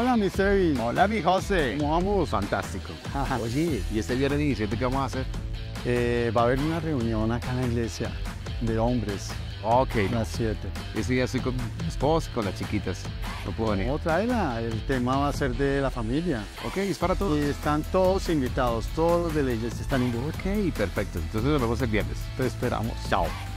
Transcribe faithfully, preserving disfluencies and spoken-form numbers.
Hola, mi Sebi. Hola, mi José. ¿Cómo vamos? Fantástico. Oye, ¿y este viernes diecisiete qué vamos a hacer? Eh, va a haber una reunión acá en la iglesia de hombres. Ok. A las siete. Ese día estoy con mi esposa y con las chiquitas. No puedo venir. No, tráela. El tema va a ser de la familia. Ok, es para todos. Y están todos invitados. Todos los de la iglesia están invitados. Ok, perfecto. Entonces nos vemos el viernes. Te esperamos. Chao.